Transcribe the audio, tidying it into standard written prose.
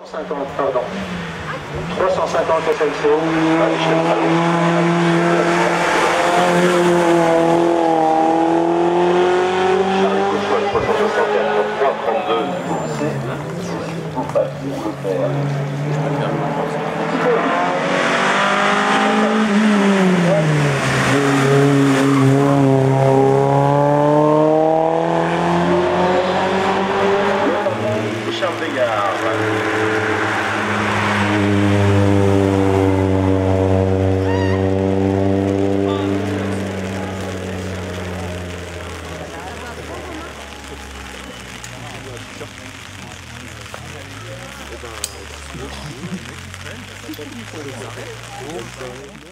350, pardon. 350 SNCO à l'échelle Charlie Cochon, 364, 332. Vous passez le faire. Charles Bégard. Eh ben,